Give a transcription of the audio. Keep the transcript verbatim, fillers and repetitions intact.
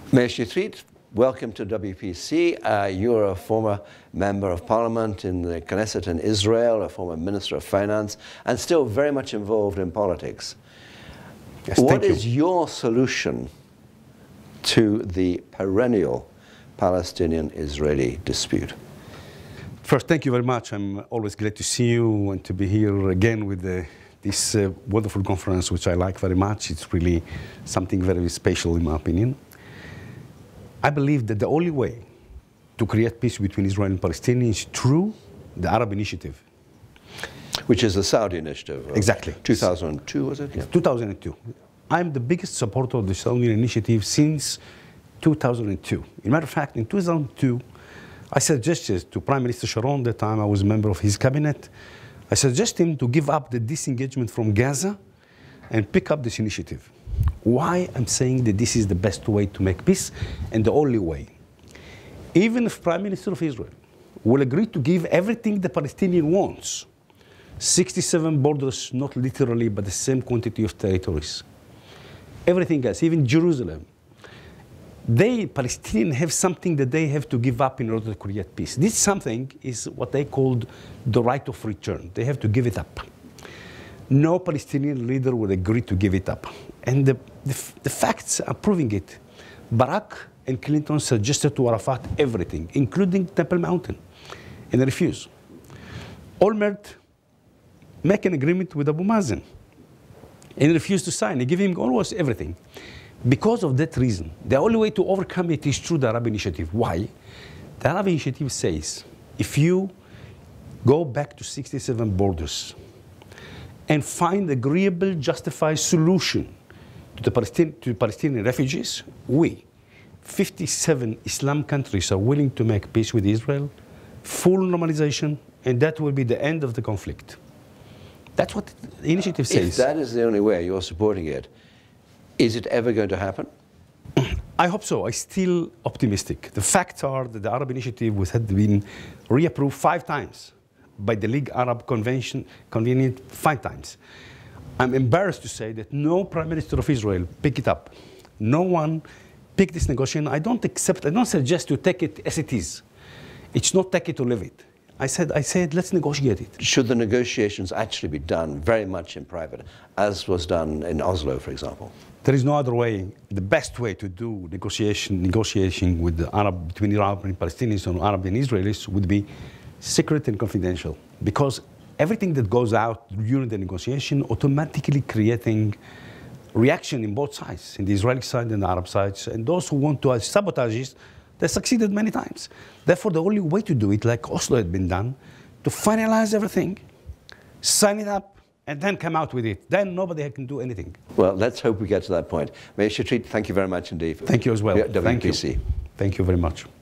Meir Shetrit, welcome to W P C. Uh, you're a former member of parliament in the Knesset in Israel, a former minister of finance, and still very much involved in politics. Yes, what you. is your solution to the perennial Palestinian-Israeli dispute? First, thank you very much. I'm always glad to see you and to be here again with the, this uh, wonderful conference, which I like very much. It's really something very special in my opinion. I believe that the only way to create peace between Israel and Palestinians is through the Arab Initiative. Which is the Saudi initiative. Exactly. two thousand two, was it? Yeah. two thousand two. I'm the biggest supporter of the Saudi initiative since two thousand two. As a matter of fact, in two thousand two, I suggested to Prime Minister Sharon, at the time I was a member of his cabinet, I suggested him to give up the disengagement from Gaza and pick up this initiative. Why I'm saying that this is the best way to make peace and the only way. Even if Prime Minister of Israel will agree to give everything the Palestinian wants, sixty-seven borders, not literally, but the same quantity of territories, everything else, even Jerusalem, they, Palestinians, have something that they have to give up in order to create peace. This something is what they called the right of return. They have to give it up. No Palestinian leader would agree to give it up. And the, the, the facts are proving it. Barack and Clinton suggested to Arafat everything, including Temple Mountain, and he refused. Olmert made an agreement with Abu Mazen, and he refused to sign. He gave him almost everything. Because of that reason, the only way to overcome it is through the Arab Initiative. Why? The Arab Initiative says, if you go back to sixty-seven borders and find agreeable, justified solution to the Palestinian, to Palestinian refugees, we, fifty-seven Islam countries, are willing to make peace with Israel, full normalization, and that will be the end of the conflict. That's what the initiative says. If that is the only way you're supporting it, is it ever going to happen? I hope so. I'm still optimistic. The facts are that the Arab Initiative was, had been reapproved five times by the League Arab Convention, convenient five times. I'm embarrassed to say that no Prime Minister of Israel picked it up. No one picked this negotiation. I don't accept, I don't suggest you take it as it is. It's not take it or leave it. I said, I said, let's negotiate it. Should the negotiations actually be done very much in private, as was done in Oslo, for example? There is no other way. The best way to do negotiation, negotiation with the Arab, between Arab and Palestinians and Arab and Israelis would be secret and confidential, because everything that goes out during the negotiation automatically creating reaction in both sides, in the Israeli side and the Arab sides, and those who want to sabotage it, they succeeded many times. Therefore, the only way to do it, like Oslo had been done, to finalize everything, sign it up, and then come out with it. Then nobody can do anything. Well, let's hope we get to that point. Meir Shetrit, thank you very much indeed. Thank you as well. W P C. Thank you. Thank you very much.